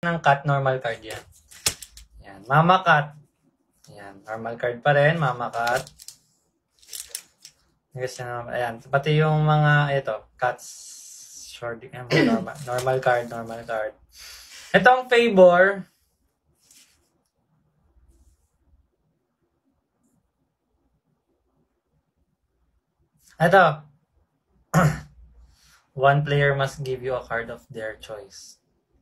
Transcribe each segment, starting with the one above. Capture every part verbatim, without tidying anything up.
ng cat, normal card yan. Yan, mama cat. Yan, normal card pa rin, mama cat. Kasi naman, ayan, pati yung mga, ito, cats, short, normal, normal card, normal card. Itong favor, ito, one player must give you a card of their choice.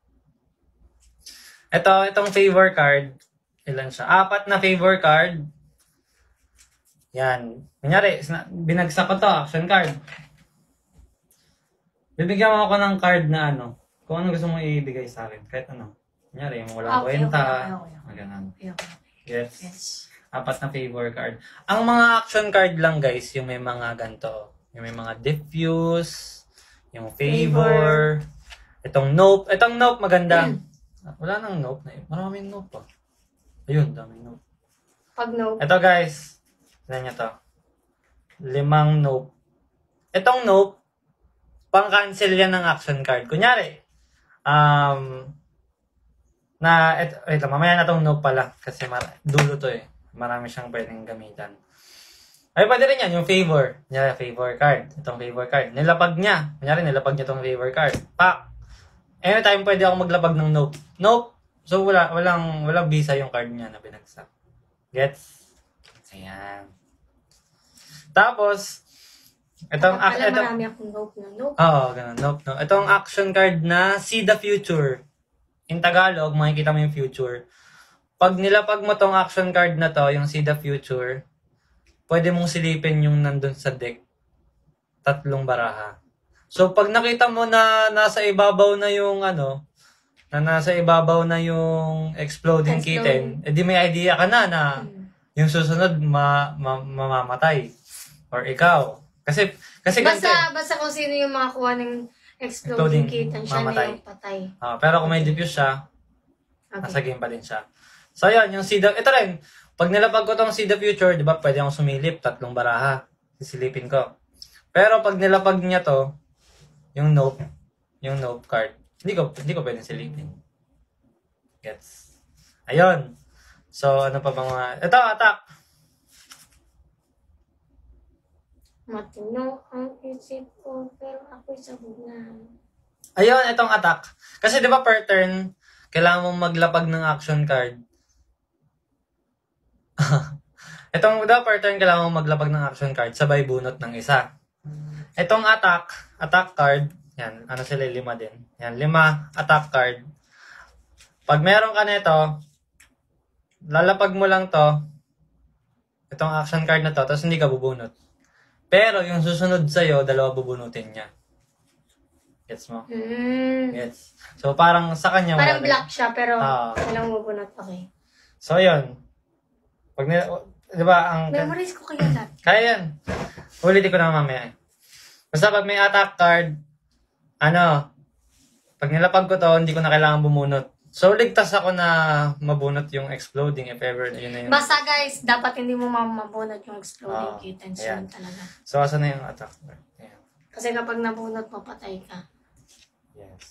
Ito, itong favor card, ilan siya? Apat na favor card. Yan. Kunyari, binagsak ko to, action card. Bibigyan mo ako ng card na ano, kung ano gusto mo ibigay sa akin. Kahit ano. Kunyari, yung walang Okay, kwenta. okay, okay, okay. Ganun. Okay, okay. Yes. Yes. Apat na favor card. Ang mga action card lang guys, yung may mga ganito. Yung may mga diffuse, yung favor, itong nope. Itong nope maganda. Wala nang nope na yun. Maraming nope pa. Ayun, daming nope. Pag no, Ito guys, tignan nyo to. Limang nope. Itong nope, pang-cancel yan ng action card. Kunyari, um, na, et, wait lang, mamaya na itong nope pala. Kasi mar- dulo to eh. Marami siyang pwedeng gamitan. Ay, pwede rin yan, yung favor. Kunyari, favor card. Itong favor card. Nilapag niya. Kunyari, nilapag niya itong favor card. Pak! Anytime pwede ako maglapag ng nope. Nope! So, wala, walang, walang visa yung card niya na binagsak. Gets? Ayan. Tapos, itong, pala itong, marami akong nope na nope. oo, ganun, nope, no. Itong action card na See the Future. In Tagalog, makikita mo yung future. Pag nilapag mo tong action card na to, yung See the Future, pwede mong silipin yung nandun sa deck. Tatlong baraha. So, pag nakita mo na nasa ibabaw na yung ano, na nasa ibabaw na yung exploding kitten, edi may idea ka na na Hmm. yung susunod ma, ma, mamamatay. Or ikaw. Kasi, kasi ganito eh. Basta, basta kung sino yung makakuha ng exploding Exploding, kitten, siya mamatay. na yung patay. Ah, pero kung may diffuse siya, nasa Okay. game pa din siya. So, yun, yung See the, ito rin, pag nilapag ko tong See the Future, di ba, pwede akong sumilip, tatlong baraha, sisilipin ko. Pero pag nilapag niya to, yung nope, yung nope card, hindi ko, hindi ko pwedeng silipin. Gets? Ayun. So, ano pa bang mga, ito, attack. Matino ang isip ko, pero ako'y sabog na. Ayun, itong attack. Kasi di ba per turn, kailangan mong maglapag ng action card. Itong, di ba per turn, kailangan mong maglapag ng action card, sabay bunot ng isa. Itong attack, attack card, yan, ano sila, lima din. Yan, lima attack card. Pag meron ka nito, lalapag mo lang to, itong action card na to, tapos hindi ka bubunot. Pero yung susunod sa'yo, dalawa bubunutin niya. Gets mo? Hmm. Gets. So, parang sa kanya... Parang wala black siya, pero Ah. walang bubunot. Okay. So, yun. Pag nila... Di ba, ang... Memorize ko kaya lahat. Kaya yan. Ulitin ko na mamaya. Basta pag may attack card, ano, pag nilapag ko to, hindi ko na kailangan bumunot. So, ligtas ako na mabunot yung exploding if ever yun na yun. Basta guys, dapat hindi mo mabunot yung exploding Ah, kittens. ayan. Yun talaga. So, asan na yung attack card? Ayan. Kasi kapag nabunot mo, patay ka. Yes.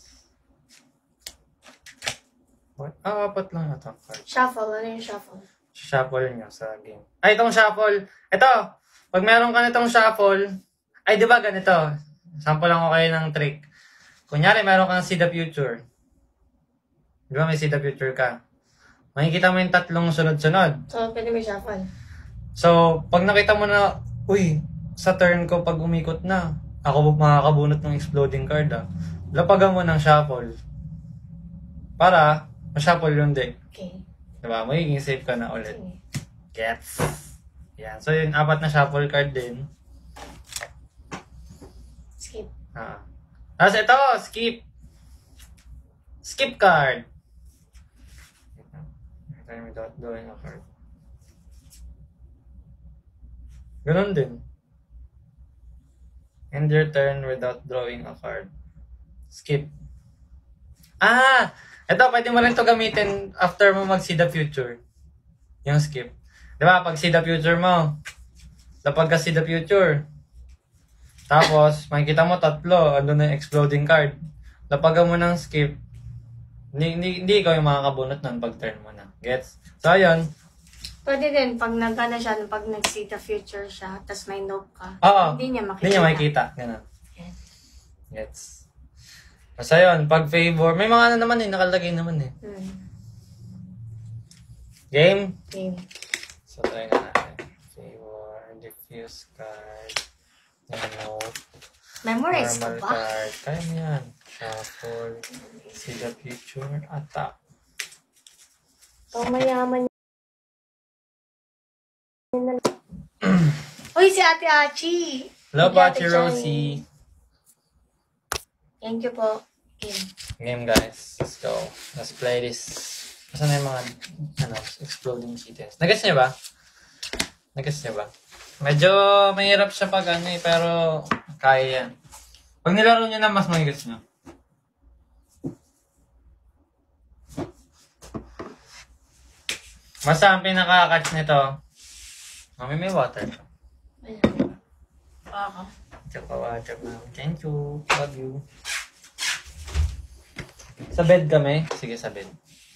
What? Ah, apat lang attack card. Shuffle. Ano yung shuffle? Shuffle nyo sa game. Ay, itong shuffle. Ito, pag meron ka nitong shuffle, ay, di ba ganito? Sample lang ko kayo ng trick. Kunyari, meron kang See the Future. Di ba may See the Future ka? Makikita mo yung tatlong sunod-sunod. So, pwede may shuffle. So, pag nakita mo na, uy, sa turn ko pag umikot na, ako makakabunot ng exploding card ah. Lapagan mo ng shuffle. Para, ma-shuffle yung deck. Okay. Diba? Magiging safe ka na ulit. Okay. Gets. Yan. So, yung apat na shuffle card din. Skip. Ah. Tapos ito, skip. Skip card. Time without drawing a card. Ganun din. End your turn without drawing a card. Skip. Ah! Ito, pwede mo rin ito gamitin after mo mag-See the Future. Yung skip. Diba, pag See the Future mo, lapag ka See the Future. Tapos, makikita mo tatlo, andun na yung exploding card. Lapagan mo ng skip. Hindi, hindi, hindi ikaw yung makakabunot nun pag turn mo na. Gets? So, ayun. Pwede din, pag nagana siya, pag nag-see the future siya, tapos may nope ka, Oo. hindi niya makikita. Hindi niya makikita. Ganun. Yes. Gets? Basta yun, pag favor, may mga ano naman eh, nakalagay naman eh. Hmm. Game? Game. So, try na natin. Favor, diffuse card, note, Memorize ko normal ba? card. Kaya mo yan. Shuffle, see the future, attack. Pang mayaman Uy, si Ate Achi! Hello, Si Ate Pachi Chani. Rosie. Thank you po. Game. Game, guys. Let's go. Let's play this. Asan na yung mga, ano, exploding kittens? Nag-guess niya ba? Nag-guess niya ba? Medyo mahirap siya pag ano eh, pero kaya yan. Pag nilaro niyo na, mas mag-guess niyo. Basta ang pinaka-catch nito, mami may water. Ayan. Ako. Tsaka water, ma'am. Thank you. Love you. Sa bed kami? Sige, sa bed.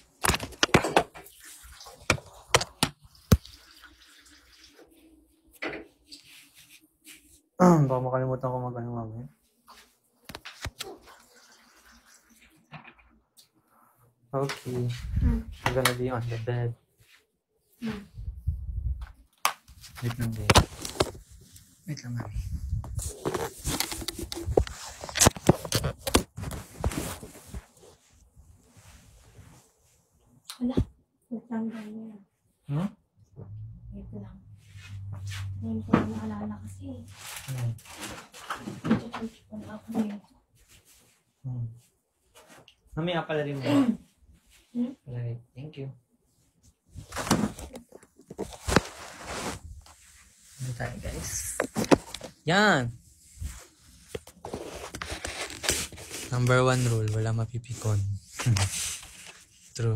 Baka makalimutan ko mag-ano mamaya. Okay. Hmm. We're gonna be on the bed. Hmm. Wait lang, babe. Wait lang, mami. Wala. Wait lang ganyan. Hmm? Wait lang. Ngayon ko lang naalala kasi. Hmm. Ito-touch ko na ako ngayon. Hmm. Mami, pala rin mo. Hmm? Palagay. Thank you. Ano tayo, guys? Yan! Number one rule, wala mapipikon. True.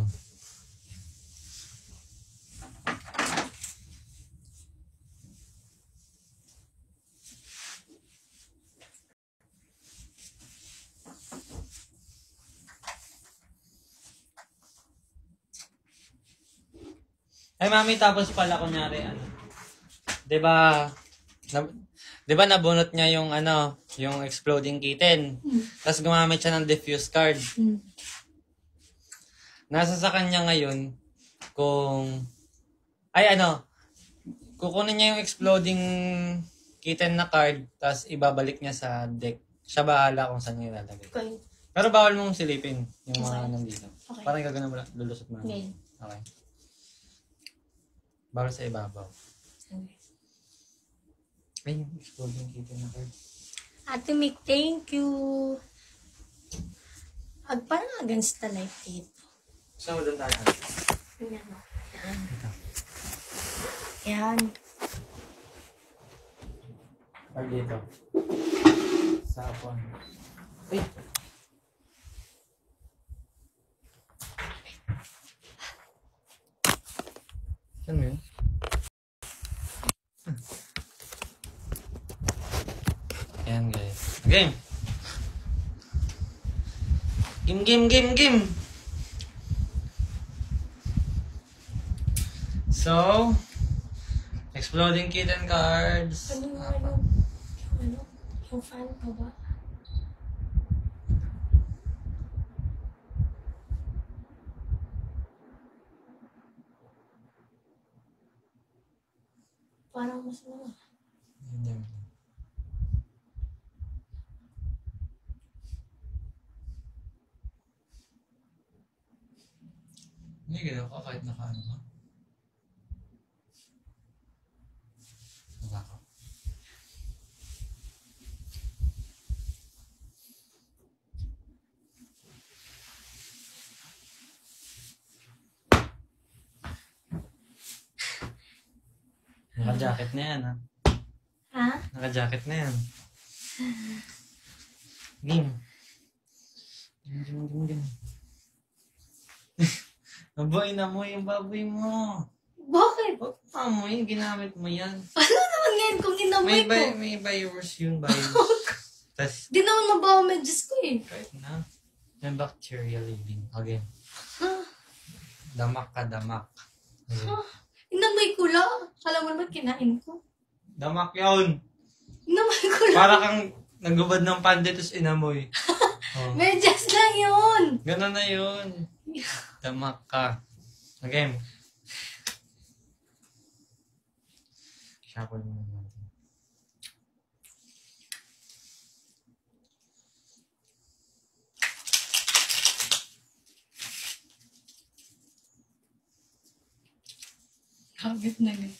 Ay, mami, tapos pala kunyari, ano, 'di ba, na, 'di ba nabunot niya yung, ano, yung exploding kitten. Hmm. Tapos gumamit siya ng diffuse card. Hmm. Nasa sa kanya ngayon, kung, ay, ano, kukunin niya yung exploding kitten na card, tapos ibabalik niya sa deck. Siya bahala kung saan niya ilalagay. Okay. Pero bawal mong silipin yung mga Okay. nandito. Okay. Parang gagana mo lang, lulusot mo lang. Ngayon. Okay. Bawal sa ibabaw. Okay. Ay, yung exploding kitten na card. Ate Mick, thank you. Ag parang against the light dito. Gusto mo doon tayo? Yan o. Yan. Ito. Yan. Or dito. Sa upon. Ay! Saan mo yun? Ayan, guys. Game! Game, game, game, game! So, exploding kitten cards. Ano yung ano? Yung ano? Yung fan pa ba? Parang mas ano. Ayan. Hindi ganun ka kahit nakaano ka. Wala ka. Naka-jacket na yan, ha? Ha? Naka-jacket na yan. Game. Game, game, game, game. Naboy na mo yung baboy mo. Bakit? Huwag pa mo yun, ginamit mo yan. Ano naman ngayon kung inamoy May, ko? by, may virus yun, virus. Tas, Di naman mabaho medyas ko eh. kahit na. May bacteria living. Okay. Huh? Damak ka, damak. Okay. Huh? Inamoy ko lang. Kala mo naman kinain ko. Damak yun. Inamoy ko lang. Para kang nagubad ng pande tapos inamoy. Oh. Medyas lang yun. Ganun na yun. Damak ka. Okay. Shuffle mo naman. Habit na yun.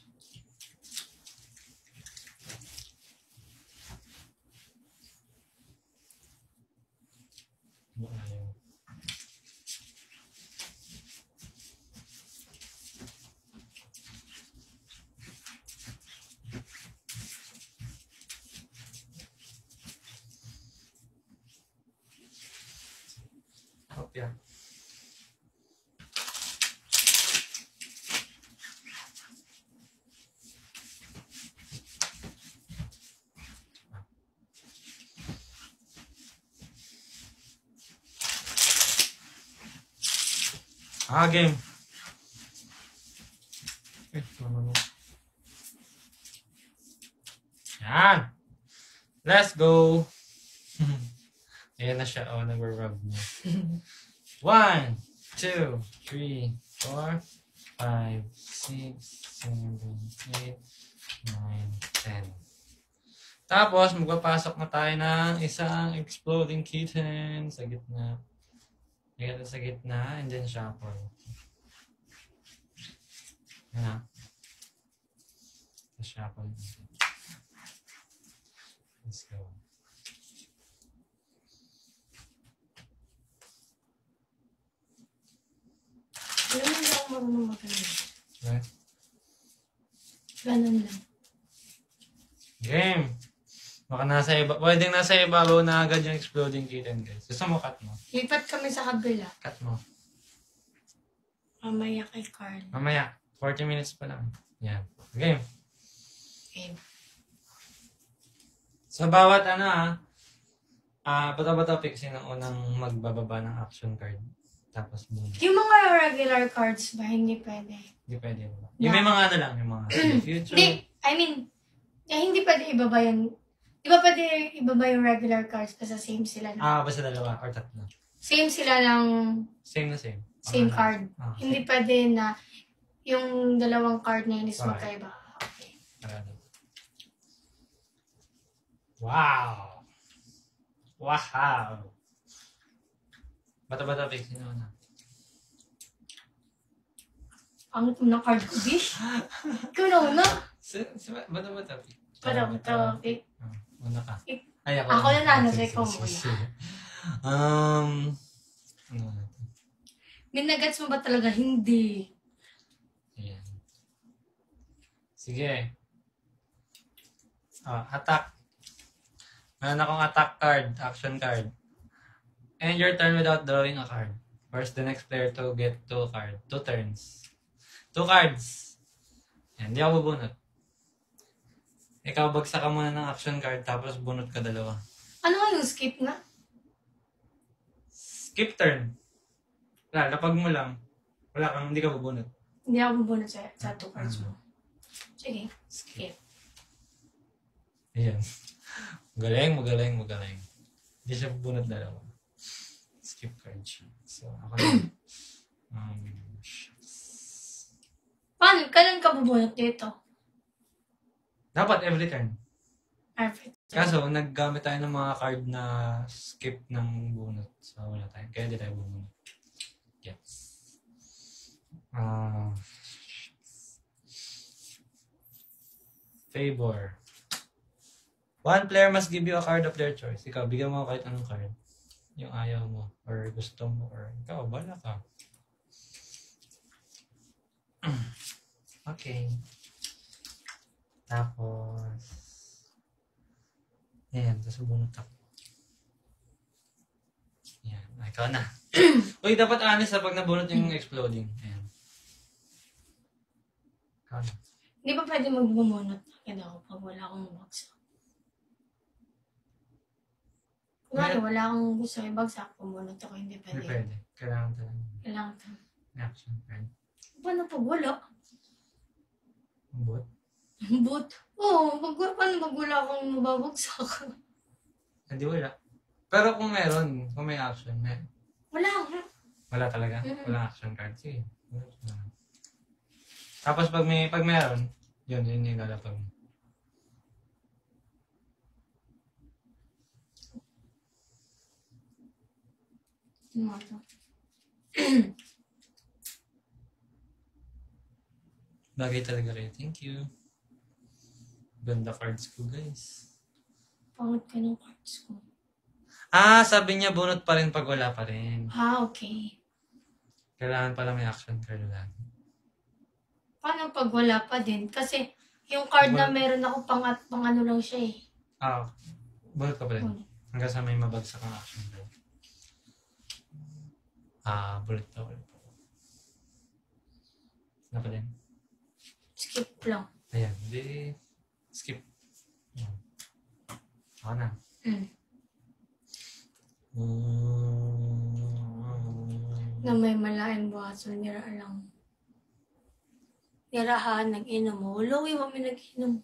Kopya. Ah, game. Eh, ano mo? Yan. Let's go. Ayan na siya. Oh, nag-rub niya. One, two, three, four, five, six, seven, eight, nine, ten. Tapos, magpapasok na tayo ng isang exploding kitten sa gitna. Ito sa gitna, and then shuffle. Yan na. Shuffle. Let's go. Alam mo, hindi ako marunong magaling. Right? Ganun lang. Game! Baka nasa iba, pwedeng nasa ibabaw na agad yung exploding kitten, guys. Gusto mo, cut mo. Lipat kami sa kabila. Cut mo. Mamaya kay Carl. Mamaya. forty minutes pa lang. Yan. Game. Okay. Sa bawat ano ah, ah, bata-bata pick sino ang unang magbababa ng action card. Tapos boom. Yung mga regular cards ba, hindi pwede? Hindi pwede. Yung may mga ano lang, yung mga future. Hindi, I mean, eh, hindi pwede ibaba yung, di ba pwede ibaba yung regular cards kasi same sila na. Ah, basta dalawa or tatlo. Same sila ng Same na same. same Ah, card. ah, Hindi pwede na yung dalawang card na yun is Okay. magkaiba. Okay. Parado. Wow! Wow! Bata-bata pick sino na? Ang ng card ko, bish. Ikaw na una. Si, si, bata-bata pick. Para mo to. Eh, Ah, una ka. Ik- Ay, ako. Ako na nano, Sige, so ikaw sige, muna. sige. Um, ano natin? Minagats mo ba talaga? Hindi. Ayan. Sige. Ah, attack. Meron akong attack card, action card. End your turn without drawing a card. Force the next player to get two card. Two turns. Two cards. Yan, hindi ako bubunot. Ikaw, bagsak ka muna ng action card, tapos bunot ka dalawa. Ano nga yung skip na? Skip turn. Wala, lapag mo lang. Wala kang, hindi ka bubunot. Hindi ako bubunod sa, sa two cards mo. Sige. Skip. Ayan. Magaling, magaling, magaling. Hindi siya bubunot dalawa. Skip card siya. So, ako na. um, shucks. Paano? Kailan ka bubunod dito? Dapat every turn. Perfect. Kaso, naggamit tayo ng mga card na skip ng bunot. So, wala tayo. Kaya di tayo bubunot. Yes. Ah... favor. One player must give you a card of their choice. Ikaw, bigyan mo ako kahit anong card. Yung ayaw mo, or gusto mo, or ikaw, bala ka. Okay. Tapos, ayan, tapos bunot ako. Ayan, ikaw na. Uy, dapat honest sa pag nabunot yung exploding. Ayan. Ikaw na. Hindi ba pwede magbumunot na ako pag wala akong bagsak? Nga, wala akong gusto ibagsak. Pumunot ako, hindi Hindi pwede. pwede. Kailangan talaga. Kailangan to. Action card. Paano pag wala? But, But, oo, pag, paano pag wala akong mababagsak? hindi wala. Pero kung meron, kung may action, may, Wala akong. wala talaga. Mm. Wala action card. Sige. Tapos pag may pag meron, yun, yun yung lalapag mo. Ano nga to? Bagay talaga rin. Thank you. Ganda cards ko, guys. Pangat ka ng cards ko. Ah, sabi niya bunot pa rin pag wala pa rin. Ah, okay. Kailangan pala may action card lang. Paano pag wala pa din? Kasi yung card na meron ako pang, at, pang ano lang siya eh. Ah, bunot ka pa rin. Bunot. Hanggang sa may mabagsak ang action card. Ah, bullet pa ulit. Ano pa din? Skip lang. Ayan, di skip. Ayan. Ako na. Mm. Mm. Na may malaking buhaso, nira lang. Nirahan, nag-inom mo. Luwi mo may nag-inom.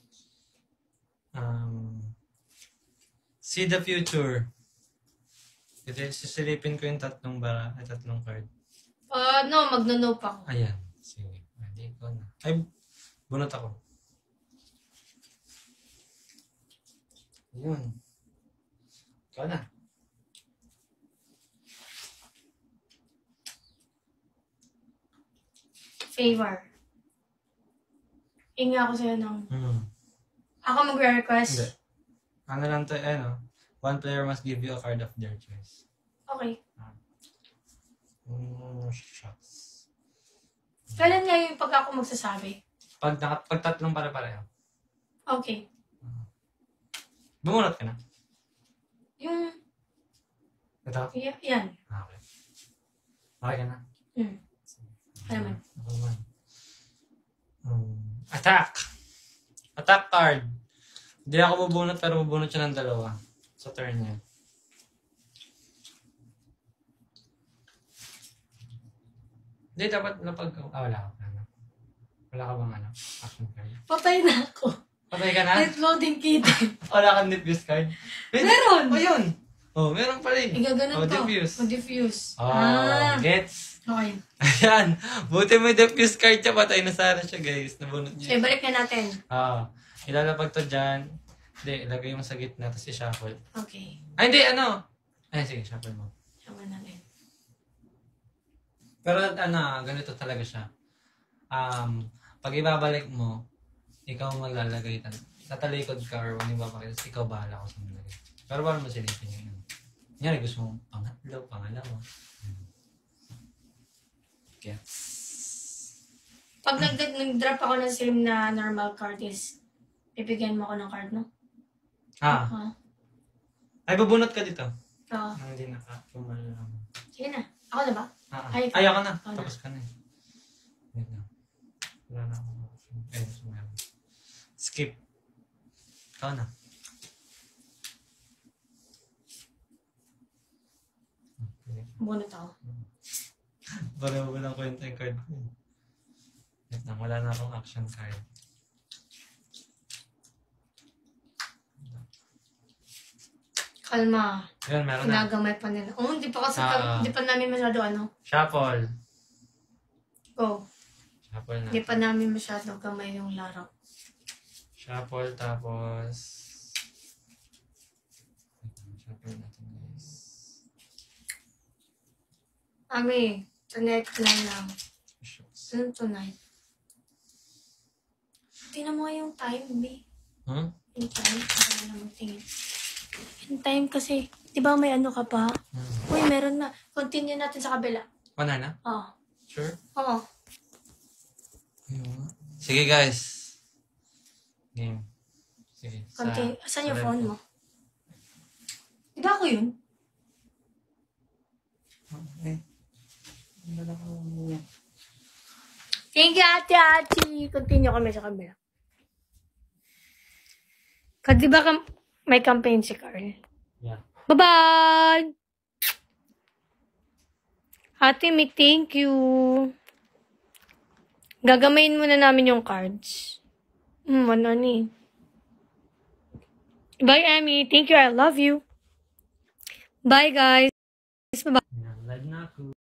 Um, see the future. Ito, sisilipin ko yung tatlong bara, ay tatlong card. Uh, no, magno-no pa ako. Ayan. Sige. Hindi ko na. Ay, bunot ako. Ayun. Ikaw na. Favor. Inga ako sa'yo ng... Hmm. Ako magre-request. Hindi. Ano lang to, eh, no? One player must give you a card of their choice. Okay. Mm, shucks. Kailan nga yung pag ako magsasabi? Pag, naka, pag tatlong pare-pareho. Okay. Bumunot ka na. Yung... Ito? Y- yan. Ah, okay. Okay ka na. Hmm. Ano man? Ako naman. Um, attack! Attack card. Hindi ako bubunot pero bubunot siya ng dalawa. Sa turn niya. Hindi, dapat napag... Ah, wala ka. Wala, wala ka bang ano? Action card. Patay na ako. Patay ka na? Net loading kitten. Wala kang diffuse card? Meron! Oh, yun! Oh, meron pa rin. Igaganon Oh, ko. diffuse. Mag-diffuse. Oh, Ah. gets? Okay. Ayan. Buti may diffuse card siya. Patay na sana siya, guys. Nabunot So, niya. ibalik na natin. Ah, ilalapag to dyan. Hindi, ilagay mo sa gitna, tapos i-shuffle. Okay. Ay, hindi, ano? Ay, sige, shuffle mo. Sama natin. Pero, ano, ganito talaga siya. Um, pag ibabalik mo, ikaw ang maglalagay. Tatalikod ka or kung ibabalik, tapos ikaw bahala ko sa malagay. Pero paano mo silipin yun? Kunyari, gusto mo pangatlo, pangalawa. Gets? Pag nag- nag-drop ako ng slim na normal card is, bibigyan mo ako ng card, no? Ah, Ah. ay, babunot ka dito. Oo. Nang hindi naka-tumalang. Sige na. Ako na ba? Ah, Ay, ay, ako na. ako na. Tapos ka na eh. Wait na. Wala na akong option. Ay, gusto mo yan. Skip. Ikaw na. Okay. Bunot ako. Wala mo lang kwenta yung card ko. eh. Wait lang, wala na akong action card. Kalma. Yun, meron na. Ginagamay pa nila. Oo, hindi pa kasi, Ah. hindi pa namin masyado ano. Shuffle. Go. Shuffle na. Hindi pa namin masyado gamay yung laro. Shuffle, tapos... Wait lang, shuffle natin, guys. Ami, tonight na lang. Shucks. Ano tonight? Tingnan mo nga yung time, B. Hmm? Yung time, para na magtingin. Yung time kasi, di ba may ano ka pa? Hmm. Uy, meron na. Continue natin sa kabila. Wala na? Oo. Sure? Oo. Ayun. Sige, guys. Game. Sige. Continue. Saan yung sa phone left mo? Di ba ako yun? Okay. Wala ko. Thank you, ate, ate. Continue kami sa kabila. Kasi di ba kam- may campaign si Carl? Yeah. Bye-bye! Ate Mick, thank you. Gagamayin muna namin yung cards. Hmm, ano ni? Bye, Emmy. Thank you. I love you. Bye, guys. Bye-bye. Nalad na ako.